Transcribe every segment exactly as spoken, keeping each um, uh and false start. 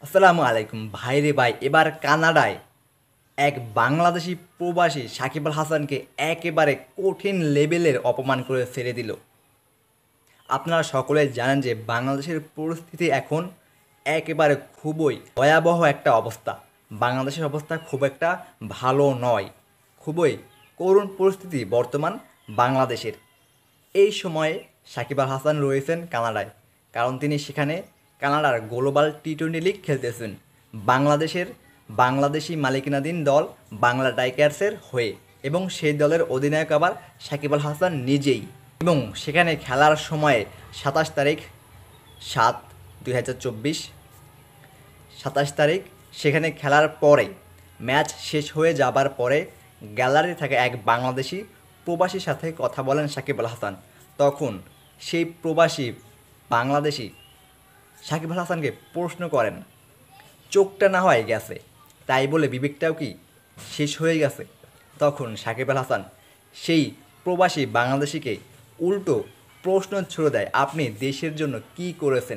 আসসালামু আলাইকুম ভাই রে ভাই, এবার কানাডায় এক বাংলাদেশি প্রবাসী সাকিব আল হাসানকে একেবারে কঠিন লেভেলের অপমান করে ছেড়ে দিল। আপনারা সকলে জানেন যে বাংলাদেশের পরিস্থিতি এখন একেবারে খুবই ভয়াবহ একটা অবস্থা। বাংলাদেশের অবস্থা খুব একটা ভালো নয়, খুবই করুণ পরিস্থিতি বর্তমান বাংলাদেশের। এই সময়ে সাকিব আল হাসান রয়েছেন কানাডায়, কারণ তিনি সেখানে কানাডার গ্লোবাল টি টোয়েন্টি লিগ খেলতেছেন বাংলাদেশের বাংলাদেশি মালিকানাধীন দল বাংলা টাইগার্সের হয়ে, এবং সেই দলের অধিনায়ক আবার সাকিব আল হাসান নিজেই। এবং সেখানে খেলার সময়ে সাতাশ তারিখ সাত দুই হাজার চব্বিশ সাতাশ তারিখ সেখানে খেলার পরে ম্যাচ শেষ হয়ে যাবার পরে গ্যালারি থাকা এক বাংলাদেশি প্রবাসীর সাথে কথা বলেন সাকিব আল হাসান। তখন সেই প্রবাসী বাংলাদেশি সাকিব আল হাসানকে প্রশ্ন করেন, চোখটা না হয় গেছে, তাই বলে বিবেকটাও কি শেষ হয়ে গেছে? তখন সাকিব আল হাসান সেই প্রবাসী বাংলাদেশিকে উল্টো প্রশ্ন ছুড়ে দেয়, আপনি দেশের জন্য কি করেছেন?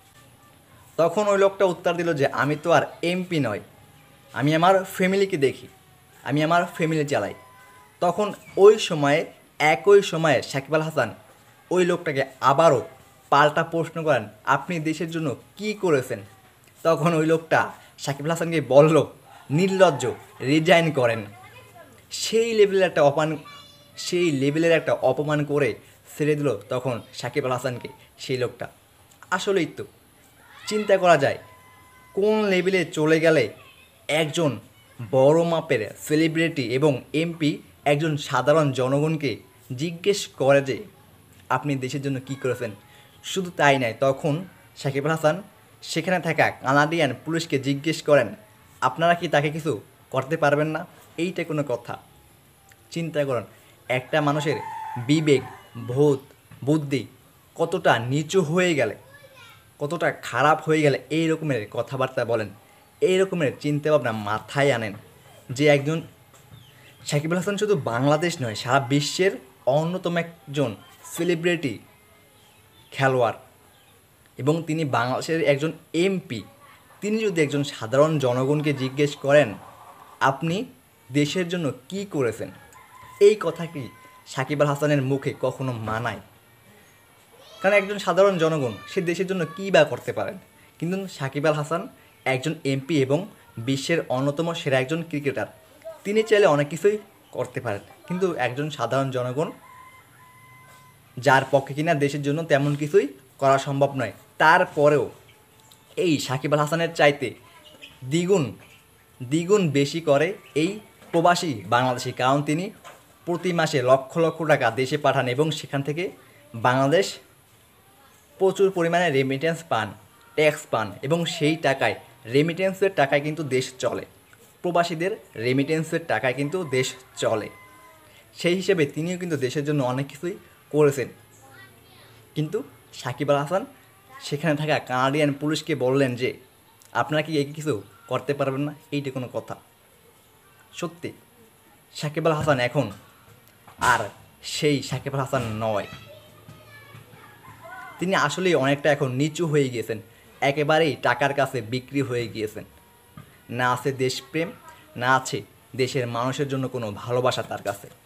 তখন ওই লোকটা উত্তর দিল যে আমি তো আর এমপি নয়, আমি আমার ফ্যামিলিকে দেখি, আমি আমার ফ্যামিলি চালাই। তখন ওই সময়ে একই সময়ে সাকিব আল হাসান ওই লোকটাকে আবারও পাল্টা প্রশ্ন করেন, আপনি দেশের জন্য কি করেছেন? তখন ওই লোকটা সাকিব আল হাসানকে বলল, নির্লজ্জ, রিজাইন করেন। সেই লেভেলের একটা অপমান সেই লেভেলের একটা অপমান করে ছেড়ে দিল তখন সাকিব আল হাসানকে সেই লোকটা। আসলেই তো চিন্তা করা যায় কোন লেভেলে চলে গেলে একজন বড় মাপের সেলিব্রিটি এবং এমপি একজন সাধারণ জনগণকে জিজ্ঞেস করে যে আপনি দেশের জন্য কি করেছেন। শুধু তাই নয়, তখন সাকিব আল হাসান সেখানে থাকা কানাডিয়ান পুলিশকে জিজ্ঞেস করেন, আপনারা কি তাকে কিছু করতে পারবেন না? এইটা কোনো কথা? চিন্তা করেন, একটা মানুষের বিবেক, বোধ, বুদ্ধি কতটা নিচু হয়ে গেলে, কতটা খারাপ হয়ে গেলে এই রকমের কথাবার্তা বলেন, এই রকমের চিন্তাভাবনা মাথায় আনেন যে একজন সাকিব আল হাসান শুধু বাংলাদেশ নয়, সারা বিশ্বের অন্যতম একজন সেলিব্রিটি খেলোয়াড়, এবং তিনি বাংলাদেশের একজন এমপি। তিনি যদি একজন সাধারণ জনগণকে জিজ্ঞেস করেন আপনি দেশের জন্য কি করেছেন, এই কথা কি সাকিব আল হাসানের মুখে কখনো মানায়? কারণ একজন সাধারণ জনগণ সে দেশের জন্য কী বা করতে পারেন, কিন্তু সাকিব আল হাসান একজন এমপি এবং বিশ্বের অন্যতম সেরা একজন ক্রিকেটার, তিনি চাইলে অনেক কিছুই করতে পারেন। কিন্তু একজন সাধারণ জনগণ যার পক্ষে কিনা দেশের জন্য তেমন কিছুই করা সম্ভব নয়, তারপরেও এই সাকিব আল হাসানের চাইতে দ্বিগুণ দ্বিগুণ বেশি করে এই প্রবাসী বাংলাদেশি, কারণ তিনি প্রতি মাসে লক্ষ লক্ষ টাকা দেশে পাঠান এবং সেখান থেকে বাংলাদেশ প্রচুর পরিমাণে রেমিটেন্স পান, ট্যাক্স পান, এবং সেই টাকায় রেমিটেন্সের টাকায় কিন্তু দেশ চলে, প্রবাসীদের রেমিটেন্সের টাকায় কিন্তু দেশ চলে। সেই হিসেবে তিনিও কিন্তু দেশের জন্য অনেক কিছুই করেছেন। কিন্তু সাকিব আল হাসান সেখানে থাকা কানাডিয়ান পুলিশকে বললেন যে আপনারা কি এই কিছু করতে পারবেন না? এইটা কোনো কথা? সত্যি সাকিব আল হাসান এখন আর সেই সাকিব আল হাসান নয়, তিনি আসলেই অনেকটা এখন নিচু হয়ে গিয়েছেন, একেবারেই টাকার কাছে বিক্রি হয়ে গিয়েছেন। না আছে দেশপ্রেম, না আছে দেশের মানুষের জন্য কোনো ভালোবাসা তার কাছে।